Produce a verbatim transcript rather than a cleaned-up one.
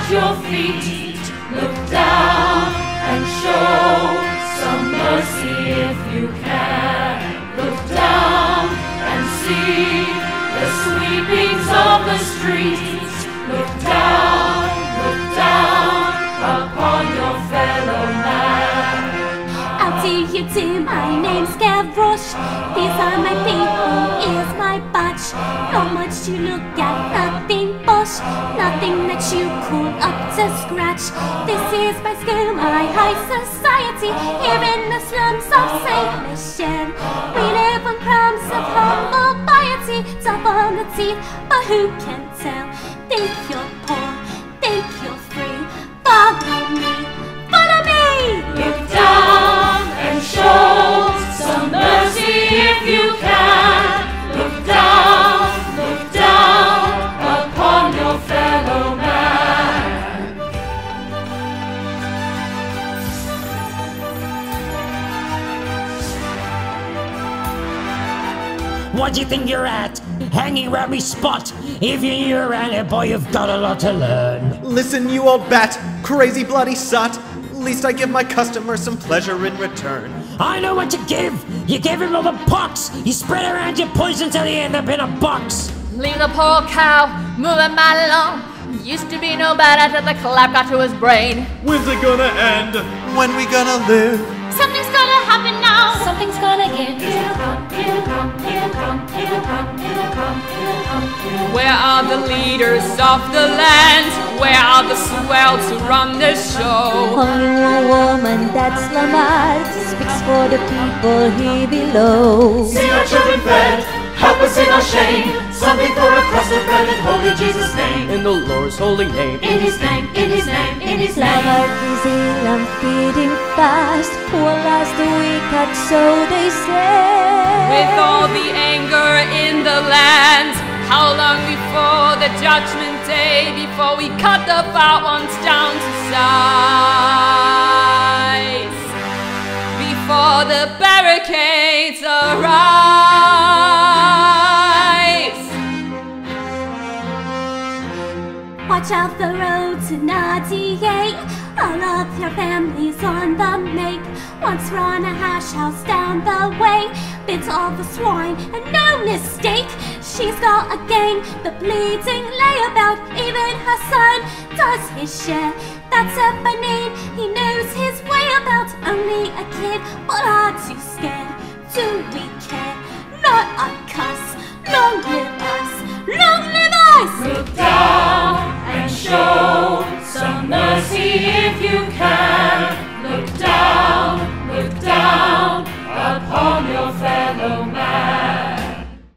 your feet. Look down and show some mercy if you can. Look down and see the sweepings of the streets. Look down, look down upon your fellow man. How do you do? My name's Gavroche. These are my people, here's my batch. Not much to look at, nothing posh, nothing that you call up to scratch. This is my school, my high society, here in the slums of Saint Michele. We live on crumbs of humble piety, tough on the teeth, but who can tell? Think you're poor, think you're free. Follow me, follow me! Look down and show some mercy if you can. Look down, look down upon your fellow man. What do you think you're at? Hanging around me spot? If you're new around here, boy, you've got a lot to learn. Listen, you old bat, crazy bloody sot. Least I give my customers some pleasure in return. I know what you give. You give him all the pox. You spread around your poison till you end up in a box. Leave the poor cow moving right along. Used to be no bad until the clap got to his brain. When's it gonna end? When we gonna live? Something's gonna happen now. Something's gonna give. It'll come, it'll come, it'll come, it'll come, it'll come, it'll come, it'll come. Where are the leaders of the land? Where are the swells who run this show? Only one woman, that's Lamar, speaks for the people here below. See our children fed, help us in our shame. Something for a crust of bread in holy Jesus' name. In the Lord's holy name. In His name, in His name, in His name. Lamar is ill and feeding fast. One last week at so they say. With all the anger in the land, how long before the judgment day? Before we cut the fat ones down to size? Before the barricades arise? Watch out the road to Nadia. All of your family's on the make. Once run a hash house down the way. Bit of a swine and no mistake. She's got a gang, the bleeding layabout. Even her son does his share. That's a Benin, he knows his way about. Only a kid, but are too scared to be